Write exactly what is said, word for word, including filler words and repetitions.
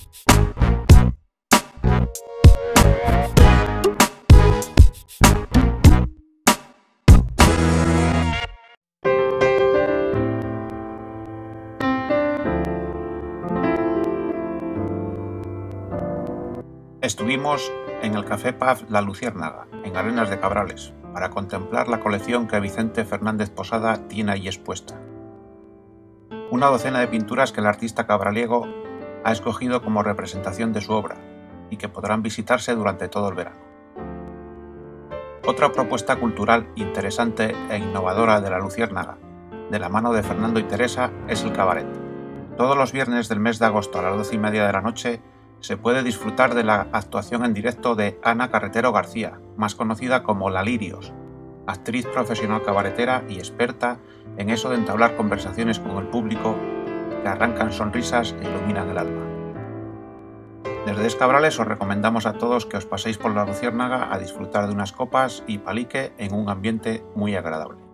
Estuvimos en el Café Pub La Luciérnaga, en Arenas de Cabrales, para contemplar la colección que Vicente Fernández Posada tiene allí expuesta. Una docena de pinturas que el artista cabraliego ha escogido como representación de su obra y que podrán visitarse durante todo el verano. Otra propuesta cultural interesante e innovadora de La Luciérnaga, de la mano de Fernando y Teresa, es el cabaret. Todos los viernes del mes de agosto a las doce y media de la noche se puede disfrutar de la actuación en directo de Ana Carretero García, más conocida como La Lirios, actriz profesional cabaretera y experta en eso de entablar conversaciones con el público que arrancan sonrisas e iluminan el alma. Desde Escabrales os recomendamos a todos que os paséis por La Luciérnaga a disfrutar de unas copas y palique en un ambiente muy agradable.